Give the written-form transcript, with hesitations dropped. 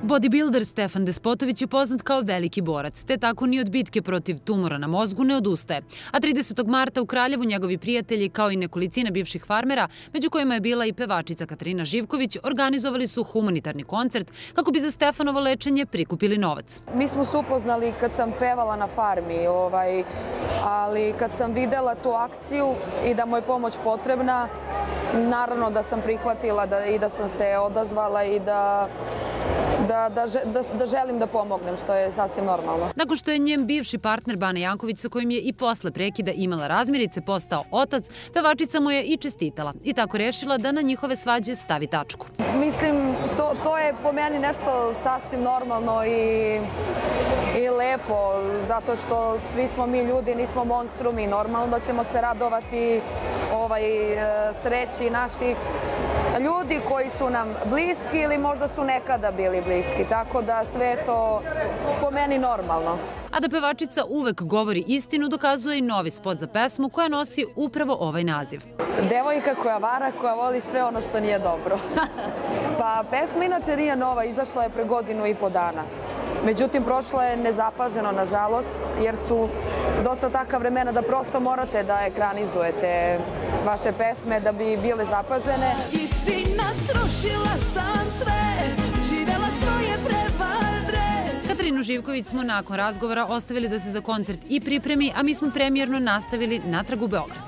Bodybuilder Stefan Despotović je poznat kao veliki borac, te tako ni od bitke protiv tumora na mozgu ne odustaje. A 30. marta u Kraljevu njegovi prijatelji, kao i nekolicina bivših farmera, među kojima je bila i pevačica Katarina Živković, organizovali su humanitarni koncert kako bi za Stefanovo lečenje prikupili novac. Mi smo se upoznali kad sam pevala na farmi, ali kad sam videla tu akciju i da mu je pomoć potrebna, naravno da sam prihvatila i da sam se odazvala i da želim da pomognem, što je sasvim normalno. Nakon što je njen bivši partner Bane Janković, sa kojim je i posle prekida imala razmirice, postao otac, pevačica mu je i čestitala i tako rešila da na njihove svađe stavi tačku. Mislim, to je po meni nešto sasvim normalno i lepo, zato što svi smo mi ljudi, nismo monstrumi. Normalno da ćemo se radovati sreći naših ljudi koji su nam bliski ili možda su nekada bili bliski, tako da sve to po meni normalno. A da pevačica uvek govori istinu dokazuje i novi spot za pesmu koja nosi upravo ovaj naziv. Devojka koja vara, koja voli sve ono što nije dobro. Pa pesma inače nije nova, izašla je pre 1.5 godina. Međutim, prošla je nezapaženo, nažalost, jer su došla taka vremena da prosto morate da ekranizujete vaše pesme da bi bile zapažene. Istina srušila sam sve, živela svoje prevare. Katarinu Živković smo nakon razgovora ostavili da se za koncert i pripremi, a mi smo premijerno nastavili natrag u Beograd.